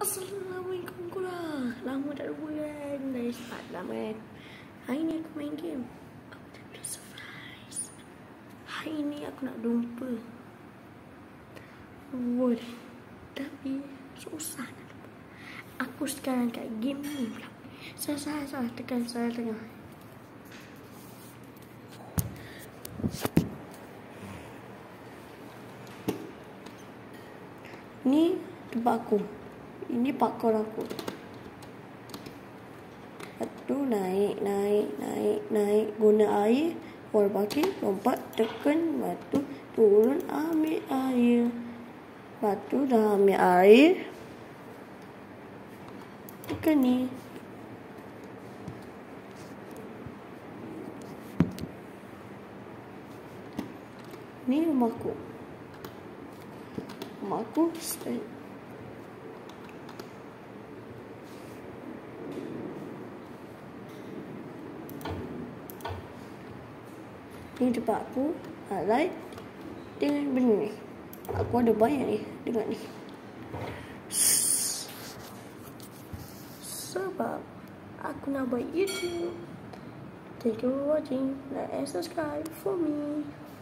Assalamualaikum korang. Lama tak jumpa kan. Dah start lama kan. Hari ni aku main game. Aku tak ada surprise. Hari ni aku nak jumpa. Boleh. Tapi susah nak jumpa. Aku sekarang kat game ni pula. Salah. Tekan salah tengah. Ni tempat aku. Ini parkour aku. Lepas tu naik. Guna air. Wall parking. Lompat. Tekan. Lepas tu turun. Ambil air. Lepas tu dah ambil air. Tekan ni. Ni rumah aku. Rumah aku stand. Ni tempat aku highlight dengan benda ni. Aku ada banyak ni. Dengar ni. Sebab aku nak buat YouTube. Thank you for watching. Like and subscribe for me.